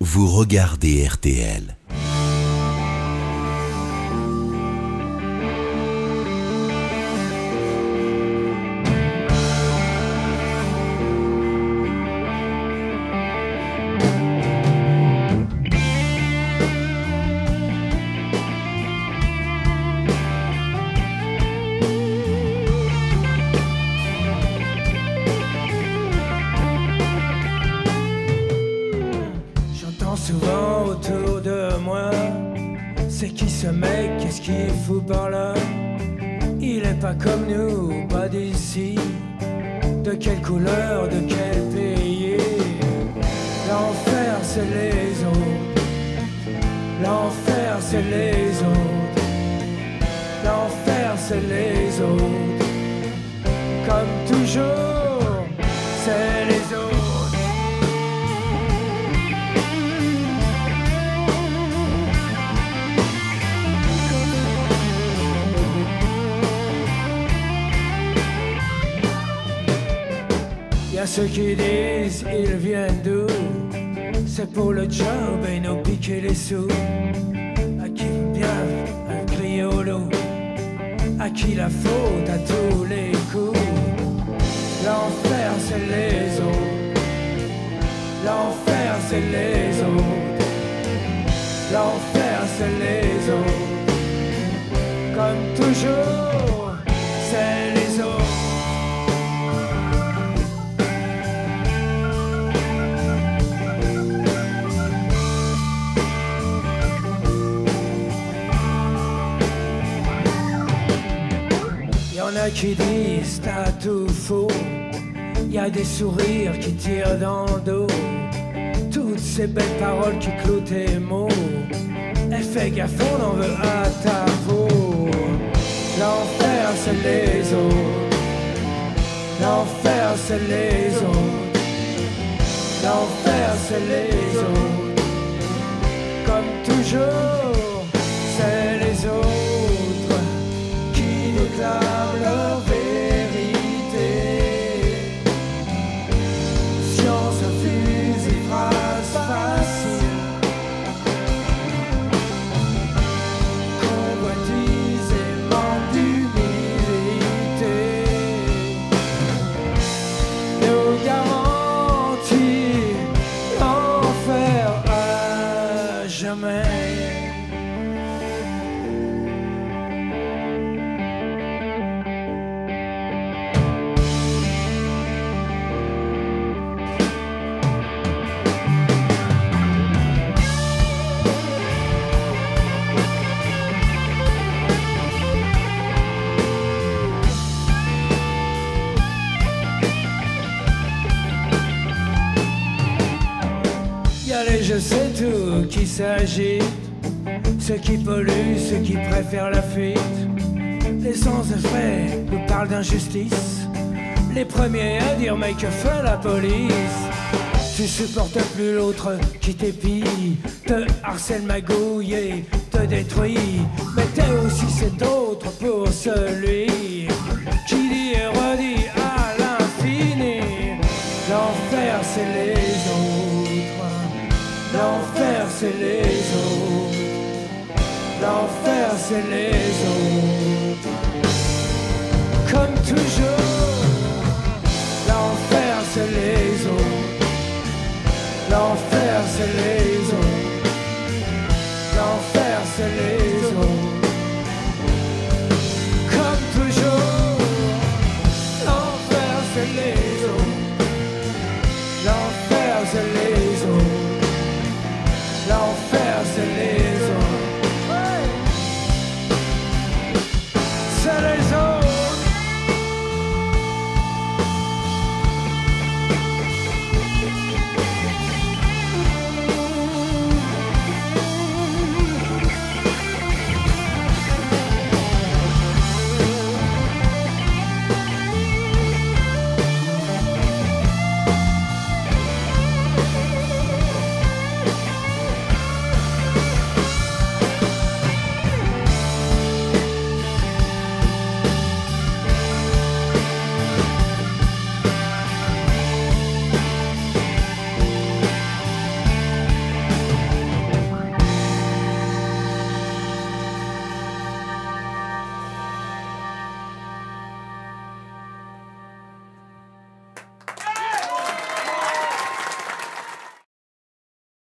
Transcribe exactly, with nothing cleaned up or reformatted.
Vous regardez R T L. Souvent autour de moi, c'est qui ce mec, qu'est-ce qu'il fout par là? Il est pas comme nous, pas d'ici. De quelle couleur, de quel pays? L'enfer c'est les autres, l'enfer c'est les autres, l'enfer c'est les autres. Comme toujours, c'est les autres. Y'a ceux qui disent ils viennent d'où? C'est pour le job et nous piquer les sous. À qui bien un crier au loup? À qui la faute à tous les coups? L'enfer c'est les autres, l'enfer c'est les autres, l'enfer c'est les autres. Comme toujours, c'est les autres. Y'en a qui disent t'as tout faux, y'a des sourires qui tirent dans le dos. Toutes ces belles paroles qui clouent tes mots, et fais gaffe on en veut à ta peau. L'enfer c'est les autres, l'enfer c'est les autres, l'enfer c'est les autres. Comme toujours, c'est les autres qui déclarent leur vérité. Science, fusil, phrase facile, convoitise et manque d'humilité nous garantit l'enfer à jamais. Y'a les je sais tout qui s'agitent, ceux qui polluent, ceux qui préfèrent la fuite. Les sans effet nous parlent d'injustice, les premiers à dire mais que fait la police? Tu supportes plus l'autre qui t'épille, te harcèle, magouille et te détruit. Mais t'es aussi cet autre pour celui qui dit et redit à l'infini. L'enfer c'est les autres, l'enfer c'est les autres, l'enfer c'est les autres. Comme toujours, l'enfer c'est les autres, l'enfer c'est les autres.